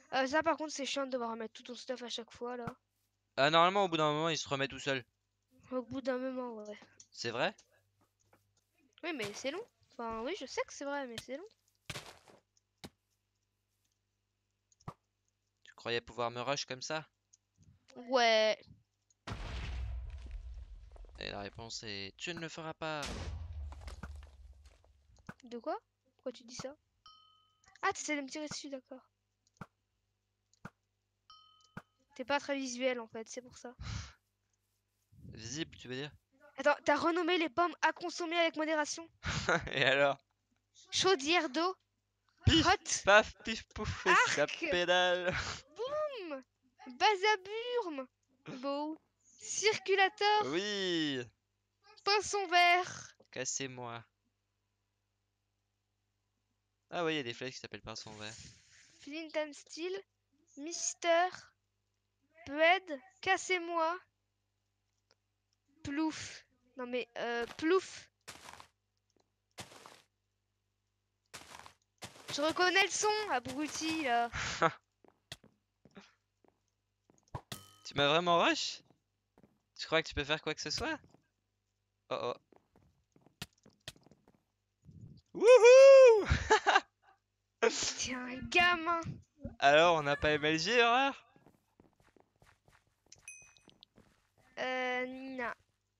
Ça par contre c'est chiant de devoir remettre tout ton stuff à chaque fois là. Ah, normalement, au bout d'un moment, il se remet tout seul. Au bout d'un moment, ouais. C'est vrai? Oui, mais c'est long. Enfin, oui, je sais que c'est vrai, mais c'est long. Tu croyais pouvoir me rush comme ça? Ouais. Et la réponse est tu ne le feras pas. De quoi? Pourquoi tu dis ça? Ah, t'essaies de me tirer dessus, d'accord. T'es pas très visuel en fait, c'est pour ça. Visible, tu veux dire? Attends, t'as renommé les pommes à consommer avec modération? Et alors? Chaudière d'eau? Pif, Hot? paf, pif, pouf, et ça Arc? pédale. Boum! Basaburme? Beau. Circulateur? Oui, Pinson vert? cassez-moi. Ah oui, il y a des flèches qui s'appellent pinson vert. Flint and Steel? Mister? Bled? Cassez-moi? Plouf. Non mais, plouf. Je reconnais le son, abruti, là. Tu m'as vraiment rush? Tu crois que tu peux faire quoi que ce soit? Oh oh. Wouhou! T'es un gamin. Alors, on n'a pas MLG, horreur? Non.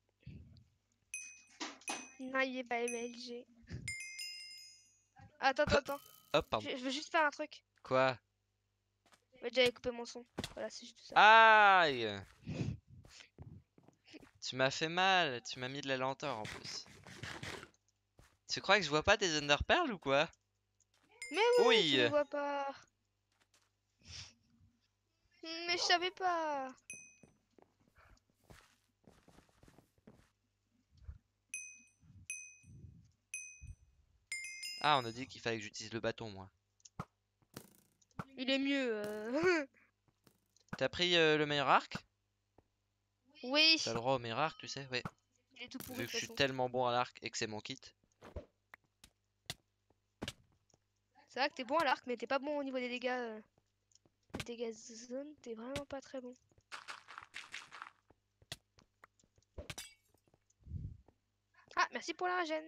Non, il est pas MLG. Attends, attends, attends. Hop, pardon. Je veux juste faire un truc. Quoi? Ouais, j'avais coupé mon son. Voilà, c'est juste ça. Aïe! Tu m'as fait mal, tu m'as mis de la lenteur en plus. Tu crois que je vois pas tes Underpearls ou quoi? Mais oui, tu Oui! les vois pas. Mais je savais pas. Ah, on a dit qu'il fallait que j'utilise le bâton, moi. Il est mieux. T'as pris le meilleur arc? Oui. T'as le droit au meilleur arc, tu sais? Ouais. Il est tout pourri Vu de que toute je suis façon. tellement bon à l'arc et que c'est mon kit. C'est vrai que t'es bon à l'arc, mais t'es pas bon au niveau des dégâts. Les dégâts zone, t'es vraiment pas très bon. Ah, merci pour la régène.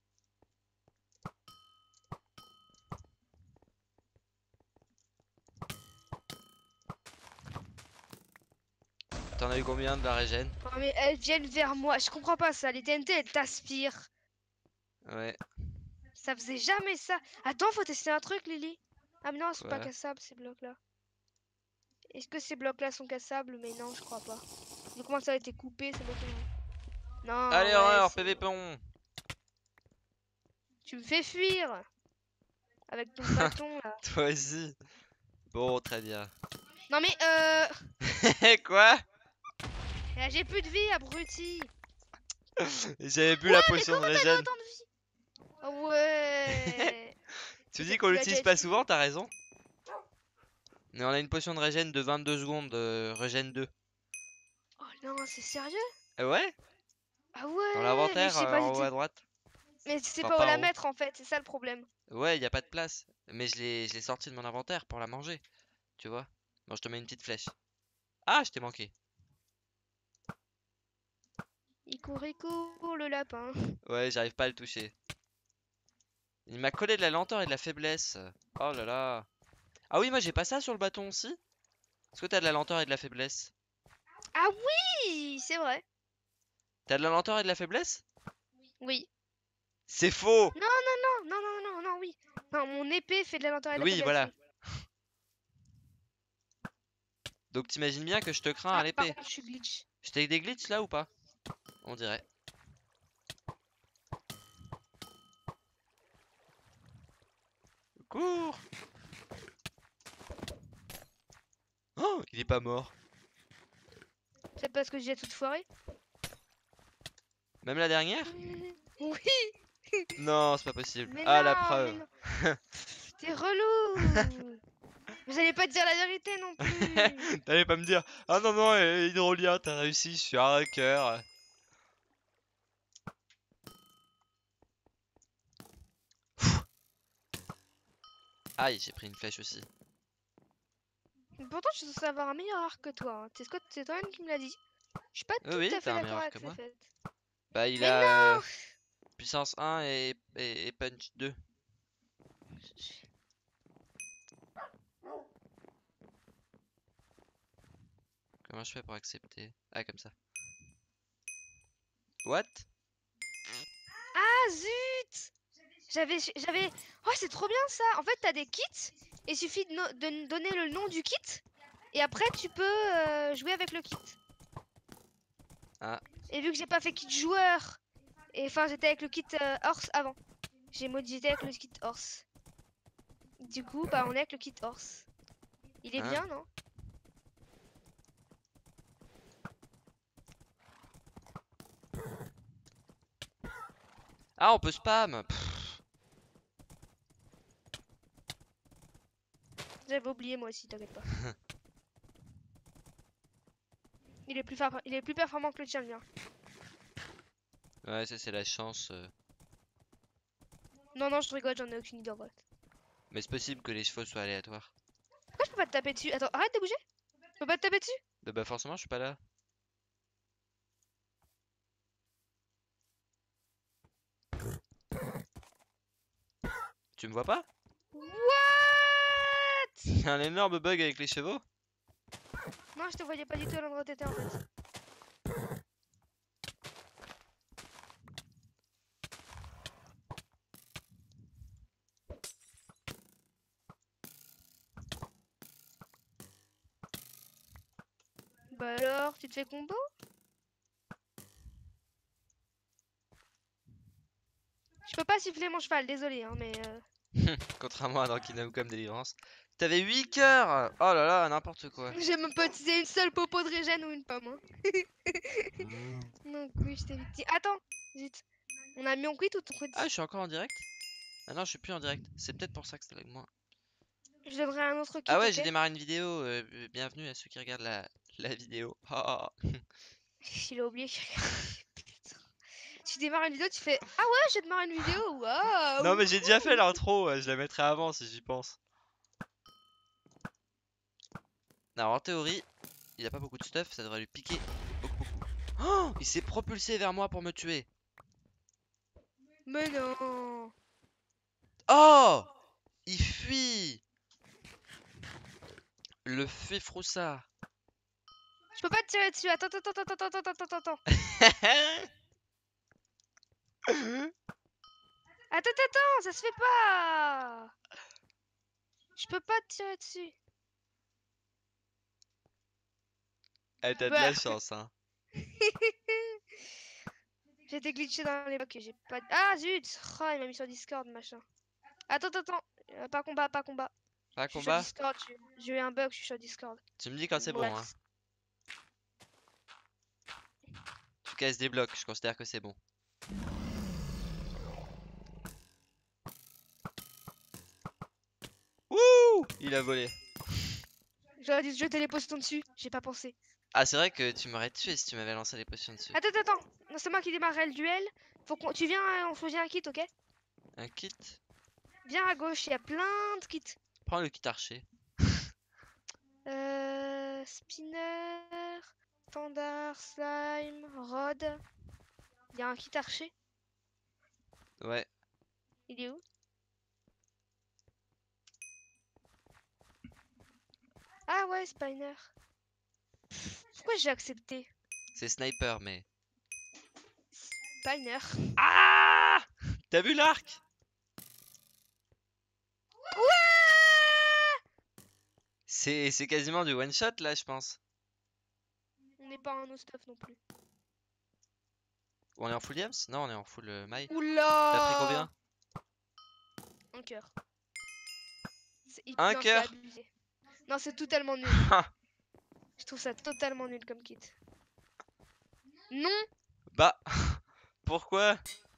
T'en as eu combien de la régène? Oh, mais elles viennent vers moi. Je comprends pas ça. Les TNT, elles t'aspirent. Ouais, Ça faisait jamais ça. Attends, faut tester un truc, Lily. Ah, mais non, c'est pas quoi? cassable, ces blocs-là. Est-ce que ces blocs-là sont cassables? Mais non, je crois pas. Donc, comment ça a été coupé, ces blocs-là? Non, Allez, ouais, horreur, c'est... PV pont! Tu me fais fuir avec ton bâton, là. Toi aussi. Bon, très bien. Non, mais, Quoi? là, j'ai plus de vie, abruti. J'avais bu Quoi? la Mais potion de comment t'avais régène. autant de vie? Ah ouais. Tu Mais dis qu'on tu l'as déjà l'utilise pas utilisé? souvent, t'as raison. Mais on a une potion de régène de 22 secondes, régène 2. Oh non, c'est sérieux? Ah ouais? Ah Dans ouais, mais je l'inventaire, sais pas du en haut tout. à droite. Mais tu sais Enfin, pas où pas en la haut. mettre, en fait, c'est ça le problème. Ouais, y a pas de place. Mais je l'ai sorti de mon inventaire pour la manger. Tu vois? Bon, je te mets une petite flèche. Ah, je t'ai manqué. Il court, le lapin. Ouais, j'arrive pas à le toucher. Il m'a collé de la lenteur et de la faiblesse. Oh là là. Ah oui, moi j'ai pas ça sur le bâton aussi. Est-ce que t'as de la lenteur et de la faiblesse? Ah oui, c'est vrai. T'as de la lenteur et de la faiblesse? Oui. C'est faux! Non, non, non, non, non, non, non, oui. Non, mon épée fait de la lenteur et de la Oui, faiblesse, voilà. oui. Donc t'imagines bien que je te crains à Ah, par l'épée. contre, je suis glitch. Je t'ai des glitches là ou pas? On dirait. Cours! Oh, il est pas mort. C'est parce que j'ai tout foiré? Même la dernière? Oui, Non, c'est pas possible. mais Ah, la non, mais preuve. non. T'es relou. Vous allez pas dire la vérité non plus. T'allais pas me dire, ah non, non, Hydrolia, t'as réussi, je suis un hacker. Aïe, j'ai pris une flèche aussi. Pourtant, je suis censée avoir un meilleur arc que toi. Hein. C'est toi-même qui me l'a dit. Je suis pas Oui, tout oui, à fait t'as un d'accord meilleur arc avec que ce moi. fait. Bah, il Mais a non! puissance 1 et punch 2. Comment je fais pour accepter? Ah, comme ça. What? Ah zut! J'avais. Oh, c'est trop bien ça! En fait, t'as des kits. Il suffit de donner le nom du kit. Et après, tu peux jouer avec le kit. Ah, Et vu que j'ai pas fait kit joueur, et enfin, j'étais avec le kit horse avant. J'ai modifié avec le kit horse. Du coup, bah, on est avec le kit horse. Il est hein? bien, non? Ah, on peut spam! Pff, J'avais oublié moi aussi, t'inquiète pas. Il est plus performant que le tien, le mien. ouais, ça c'est la chance. Non, non, je rigole, j'en ai aucune idée en vrai. Mais c'est possible que les chevaux soient aléatoires. Pourquoi je peux pas te taper dessus? Attends, arrête de bouger. Je peux pas te taper dessus? Bah forcément, je suis pas là. Tu me vois pas? What? Il y a un énorme bug avec les chevaux. Non, je te voyais pas du tout à l'endroit où t'étais en fait. Bah alors, tu te fais combo? Je peux pas siffler mon cheval, désolé, hein, mais Contrairement à dans Kingdom Come Deliverance. T'avais 8 cœurs! Oh là là, n'importe quoi. j'ai même pas utilisé une seule popo de régène ou une pomme. Hein. Donc oui, je t'ai vite dit. Attends, zut. On a mis en quit ou ton Ah, quit? je suis encore en direct? Ah non, je suis plus en direct. C'est peut-être pour ça que c'était avec moi. Je donnerai un autre kit, Ah ouais, ok? j'ai démarré une vidéo. Bienvenue à ceux qui regardent la vidéo. Ah, ah. Il a oublié. Putain. Tu démarres une vidéo, tu fais ah ouais, j'ai démarré une vidéo, Non, waouh! mais j'ai déjà fait l'intro. Je la mettrai avant si j'y pense. Alors, en théorie, il a pas beaucoup de stuff. Ça devrait lui piquer beaucoup, beaucoup. Oh, il s'est propulsé vers moi pour me tuer. Mais non! Oh! Il fuit! Le froussard. Je peux pas te tirer dessus. Attends, attends, attends, attends, attends, attends, attends. Attends, attends, ça se fait pas! Je peux pas te tirer dessus. Eh, t'as de Bah. la chance, hein. J'ai été glitché dans les blocs. J'ai pas. Ah zut! Oh, il m'a mis sur Discord, machin. Attends, attends, attends. Pas combat, pas combat. Pas Je suis sur combat? Discord. J'ai eu un bug, je suis sur Discord. Tu me dis quand c'est bon, hein. Bref. Tu casses des blocs, je considère que c'est bon. Wouh! Il a volé. J'aurais dû jeter les potions dessus. J'ai pas pensé. Ah, c'est vrai que tu m'aurais tué si tu m'avais lancé les potions dessus. Attends, attends, attends. Non, c'est moi qui démarrerai le duel. Tu viens, on choisit un kit, ok? Un kit? Viens à gauche, il y a plein de kits. Prends le kit archer. Spinner, standard, slime, rod. Il y a un kit archer. Ouais. Il est où? Ah ouais, Spinner. Pourquoi j'ai accepté? C'est sniper, mais. Spinner. Ah! T'as vu l'arc? C'est quasiment du one shot là, je pense. On n'est pas en no stuff non plus. On est en full Yams? Non, on est en full Mai. Oula! T'as pris combien? Un cœur. Un Non, c'est cœur? abusé. Non, c'est totalement nul. Je trouve ça totalement nul comme kit. Non! Bah, pourquoi?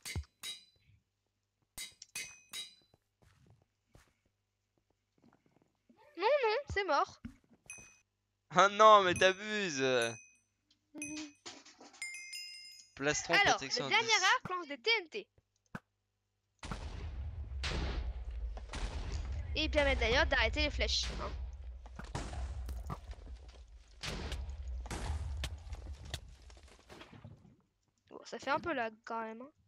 Non, non, c'est mort. Ah non, mais t'abuses! Plastron Alors, protection le dernier 10. arc lance des TNT. Et il permet d'ailleurs d'arrêter les flèches. Hein. Ça fait un peu lag quand même. Hein.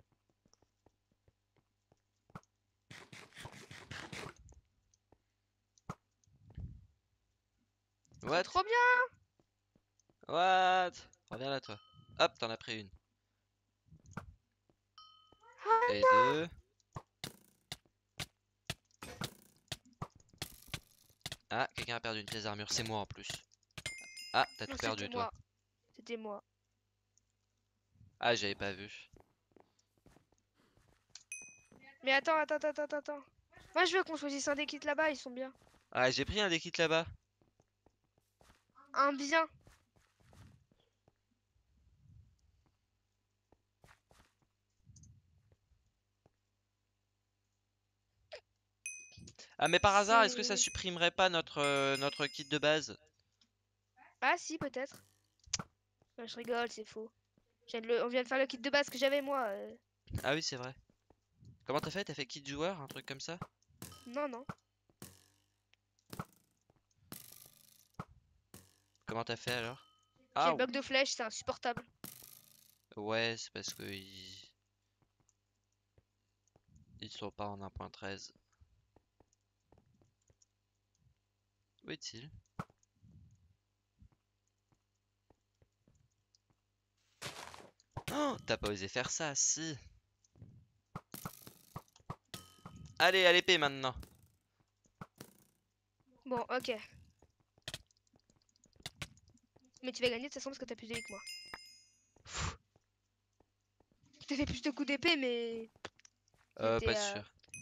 C'est What? trop bien. What? Reviens là, toi. Hop, t'en as pris une. Ah, Et deux. Ah, quelqu'un a perdu une pièce d'armure. C'est moi en plus. Ah, t'as non, tout c'était perdu, toi. moi. C'était moi. Ah, j'avais pas vu. Mais attends. Moi, je veux qu'on choisisse un des kits là-bas, ils sont bien. Ah, j'ai pris un des kits là-bas. Un bien. Ah, mais par hasard, est-ce que ça C'est... supprimerait pas notre kit de base? Ah si, peut-être. Ouais, je rigole, c'est faux. On vient de faire le kit de base que j'avais moi. Ah oui, c'est vrai. Comment t'as fait? T'as fait kit joueur, un truc comme ça? Non. Comment t'as fait alors? J'ai Ah le bug de flèche, c'est insupportable. ouais, c'est parce que ils sont pas en 1.13. Où est-il? Oh, t'as pas osé faire ça, si. Allez, à l'épée maintenant. Bon, ok. Mais tu vas gagner de toute façon parce que t'as plus de vie que moi. T'as fait plus de coups d'épée, mais... Pas C'était... sûr.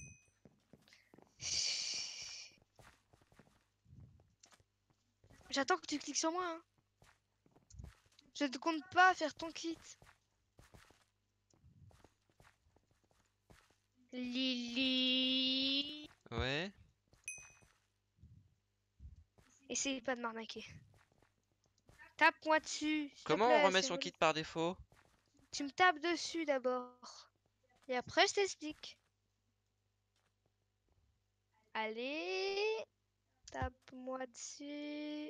J'attends que tu cliques sur moi. Hein. Je te compte pas faire ton kit. Lily. Ouais. Essaye pas de m'arnaquer. Tape-moi dessus, s'il te Comment on plaît, remet c'est son kit relou. par défaut? Tu me tapes dessus d'abord. Et après, je t'explique. Allez, tape-moi dessus.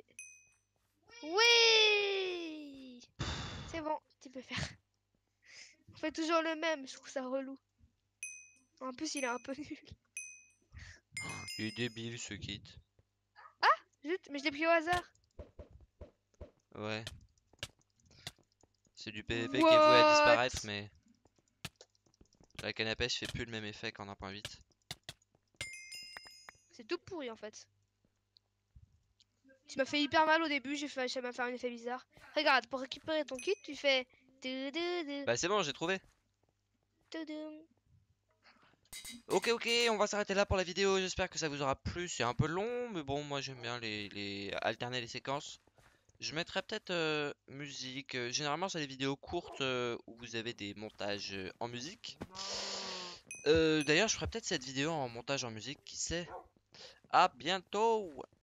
Oui! C'est bon, tu peux faire. On fait toujours le même, je trouve ça relou. En plus, il est un peu nul. Il est débile ce kit. Zut, mais je l'ai pris au hasard. Ouais. C'est du PVP qui est voué à disparaître, What? mais la canne à pêche fait plus le même effet qu'en 1.8. C'est tout pourri en fait. Tu m'as fait hyper mal au début, ça m'a fait un effet bizarre. Regarde, pour récupérer ton kit, tu fais... Bah c'est bon, j'ai trouvé. Ok, on va s'arrêter là pour la vidéo. J'espère que ça vous aura plu. C'est un peu long, mais bon, moi j'aime bien alterner les séquences. Je mettrai peut-être musique. Généralement, c'est des vidéos courtes où vous avez des montages en musique. D'ailleurs, je ferai peut-être cette vidéo en montage en musique, qui sait. À bientôt!